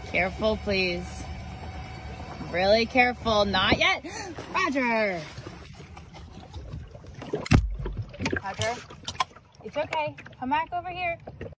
Careful, please. Really careful. Not yet. Roger. Roger. It's okay. Come back over here.